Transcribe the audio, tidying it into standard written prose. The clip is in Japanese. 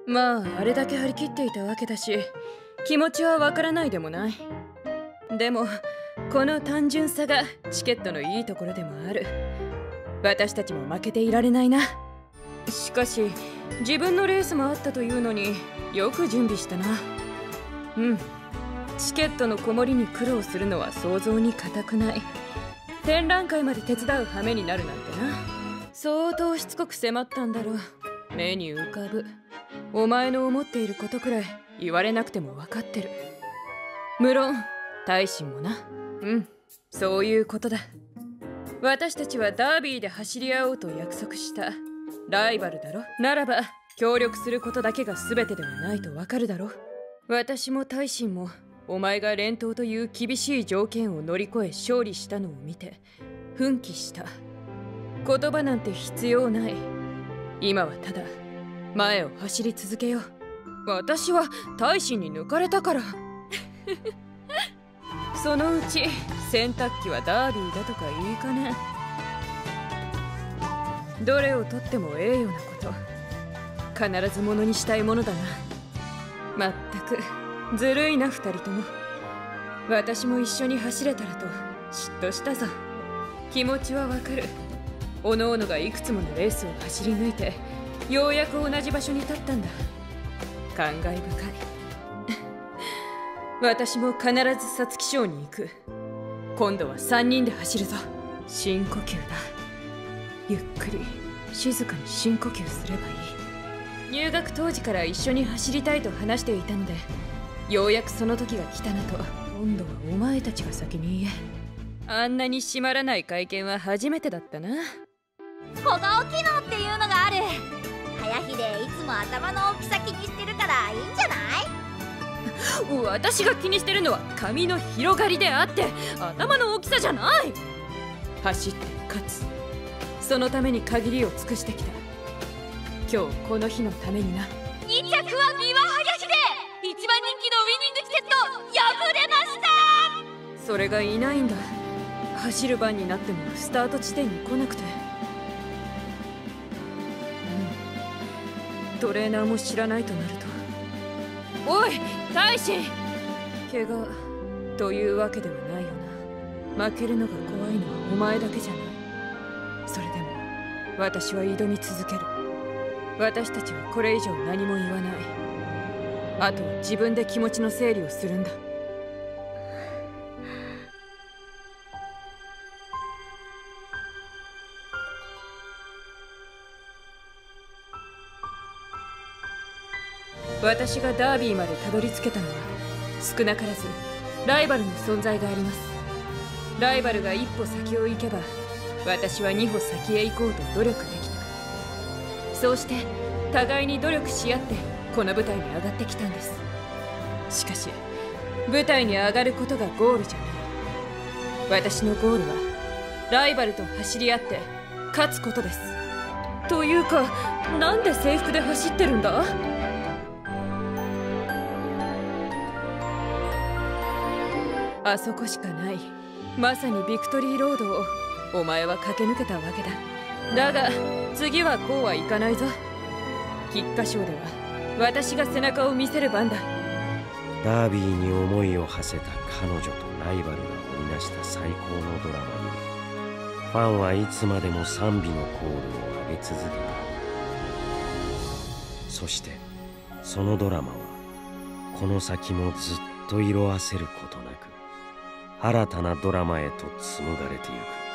まああれだけ張り切っていたわけだし、気持ちはわからないでもない。でもこの単純さがチケットのいいところでもある。私たちも負けていられないな。しかし自分のレースもあったというのによく準備したな。チケットの子守に苦労するのは想像に難くない。展覧会まで手伝う羽目になるなんてな。相当しつこく迫ったんだろう。目に浮かぶ。お前の思っていることくらい言われなくても分かってる。無論大臣もな。そういうことだ。私たちはダービーで走り合おうと約束した。ライバルだろ。ならば協力することだけが全てではないとわかるだろ。私も大臣もお前が連投という厳しい条件を乗り越え勝利したのを見て奮起した。言葉なんて必要ない。今はただ前を走り続けよう。私は大臣に抜かれたからそのうち洗濯機はダービーだとか言いかねん。どれをとってもええようなこと、必ずものにしたいものだな。まったくずるいな二人とも。私も一緒に走れたらと嫉妬したぞ。気持ちはわかる。おのおのがいくつものレースを走り抜いてようやく同じ場所に立ったんだ。感慨深い私も必ず皐月賞に行く。今度は3人で走るぞ。深呼吸だ。ゆっくり静かに深呼吸すればいい。入学当時から一緒に走りたいと話していたので、ようやくその時が来たなと。今度はお前たちが先に言え。あんなに締まらない会見は初めてだったな。 小顔機能っていうのがある。早秀いつも頭の大きさ気にしてるからいいんじゃない？ 私が気にしてるのは髪の広がりであって頭の大きさじゃない。走って勝つ、そのために限りを尽くしてきた。今日この日のためにな。 2着は三輪早秀。一番人気のウィニングチケット破れました。 それがいないんだ。走る番になってもスタート地点に来なくて。トレーナーも知らないとなると。おい大臣、怪我というわけではないよな。負けるのが怖いのはお前だけじゃない。それでも私は挑み続ける。私たちはこれ以上何も言わない。あとは自分で気持ちの整理をするんだ。私がダービーまでたどり着けたのは少なからずライバルの存在があります。ライバルが一歩先を行けば私は二歩先へ行こうと努力できた。そうして互いに努力し合ってこの舞台に上がってきたんです。しかし舞台に上がることがゴールじゃない。私のゴールはライバルと走り合って勝つことです。というか、なんで制服で走ってるんだ？あそこしかない、まさにビクトリーロードをお前は駆け抜けたわけだ。だが次はこうはいかないぞ。菊花賞では私が背中を見せる番だ。 ダービーに思いを馳せた彼女とライバルが織りなした最高のドラマに、ファンはいつまでも賛美のコールを上げ続けた。そしてそのドラマはこの先もずっと色あせることなく新たなドラマへと紡がれてゆく。